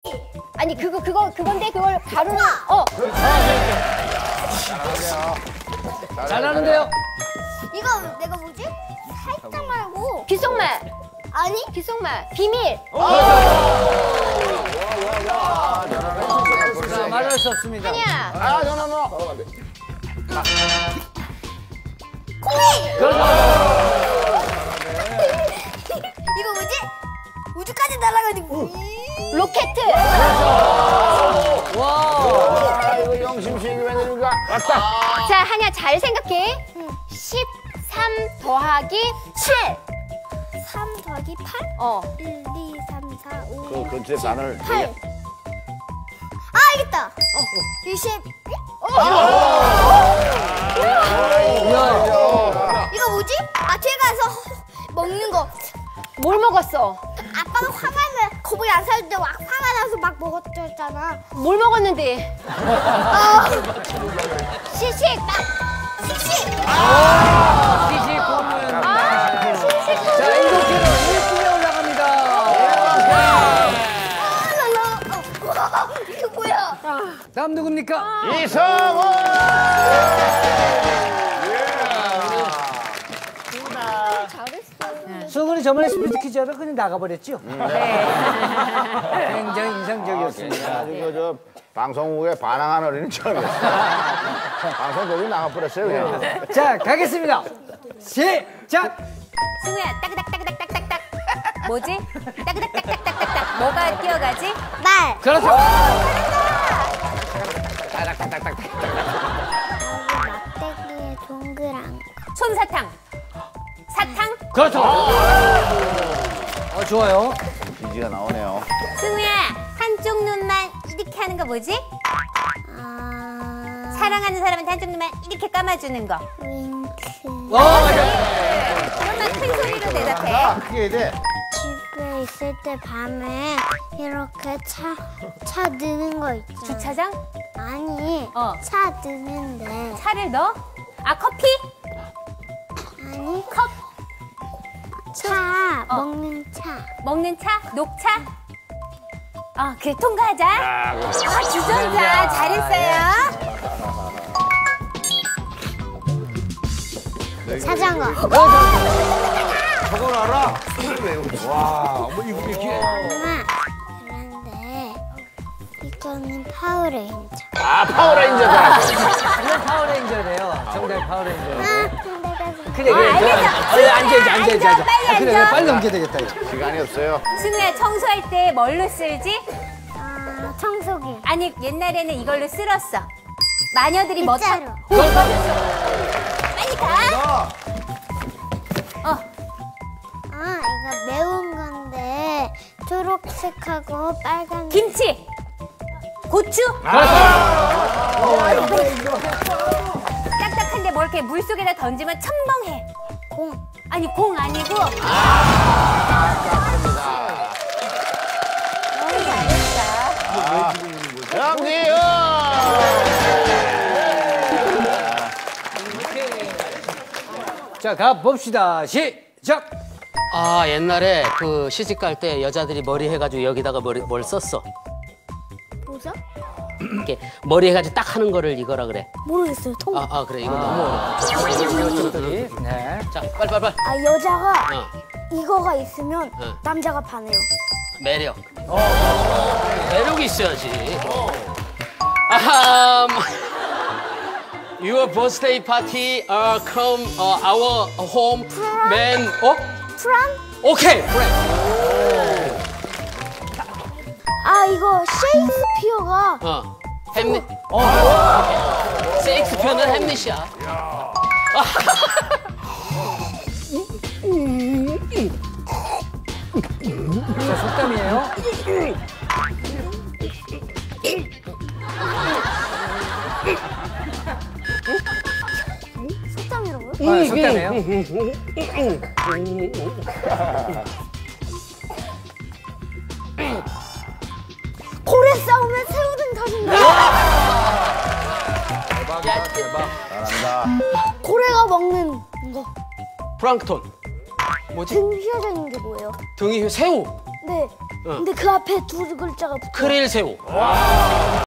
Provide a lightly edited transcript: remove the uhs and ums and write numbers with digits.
아니 그건데 그걸 가루를 잘하는데요. 이거 내가 뭐지? 살짝 말고 귓속말. 아니 귓속말. 비밀. 자, 말할 수 없습니다. 아니야. 아, 노노노. 코이. 그렇죠. 이거 뭐지? 우주까지 날아가는 로켓. 아, 이거 영심씨 이게 웬일인가? 왔다. 자, 한야 잘 생각해. 13 더하기 7. 3 더하기 8? 1, 2, 3, 4, 5, 그 6, 근처에 7, 단어를 8. 아, 알겠다. 20. 이거 뭐지? 마트에 가서 먹는 거. 뭘 먹었어? 아빠가 화가 나 거북이 안 사는데 막 화가 나서 막 먹었잖아. 뭘 먹었는데? 시식. 식식. 시식 보면. 시식. 자, 이렇게는 1등에 올라갑니다. 이거 뭐야? 다음 누굽니까? 이성훈. 수근이 저번에 스피드 퀴즈 하다 그냥 나가버렸죠? 네. 굉장히 인상적이었습니다. 그리고 저 방송국에 반항한 어린이 처음이었어요. 방송 거기 나가버렸어요, 그냥. 자, 가겠습니다. 시작! 승우야, 따그닥따그닥딱딱딱. 뭐지? 따그닥딱딱딱딱. 뭐가 뛰어가지? 말. 그렇죠. 막대기에 동그란 거. 솜사탕. 사탕. 그렇죠. 좋아요. 비지가 나오네요. 승우야, 한쪽 눈만 이렇게 하는 거 뭐지? 사랑하는 사람한테 한쪽 눈만 이렇게 감아주는 거. 윙크. 그러면 큰 소리로 대답해. 아, 그게 해야 돼. 집에 있을 때 밤에 이렇게 차 넣는 거 있잖아. 주차장? 아니, 차 넣는데. 차를 넣어? 아, 커피? 아니, 컵? 차, 먹는 차. 먹는 차? 녹차? 그래, 통과하자. 주전자. 잘했어요. 자전거. 저걸 알아? 와, 뭐 이렇게. 엄마, 그런데 이거는 파워레인저. 아, 파워레인저다. 이건 파워레인저래요. 정답 파워레인저래요. 그래, 알겠어. 앉아야지. 앉아, 빨리 그래, 앉아. 빨리 넘겨야 되겠다. 이거. 시간이 없어요. 승우야, 청소할 때 뭘로 쓸지? 청소기. 아니, 옛날에는 이걸로 쓸었어. 마녀들이 빗자루. 빨리 가. 이거 매운 건데 초록색하고 빨간. 김치. 고추. 딱딱한데 뭘 이렇게 물 속에다 던지면 첨벙해. 공. 아니, 공 아니고. 너무 잘했어. 정리요. 자, 가봅시다. 시작! 옛날에 그 시집 갈 때 여자들이 머리 해가지고 여기다가 뭘 썼어. 보석? 이렇게 머리 해가지고 딱 하는 거를 이거라 그래. 모르겠어요. 통. 그래. 이거 너무 어려워. 네. 자, 빨리. 여자가 어, 이거가 있으면 어. 남자가 반해요. 매력. 매력이 있어야지. 아하. Your birthday party come our home man. 프랑? 오케이. 그래. 이거 셰익스피어가 햄릿. 셰익스피어는 햄릿이야. 자, 속담이에요. 속담이라고요? 속담이에요. 고래 싸우면 새우등 터진다. 대박. 잘한다. 고래가 먹는 거. 플랑크톤. 뭐지? 등 휘어져 있는 게 뭐예요? 등이 새우. 네. 근데 그 앞에 두 글자가 붙어. 크릴 새우.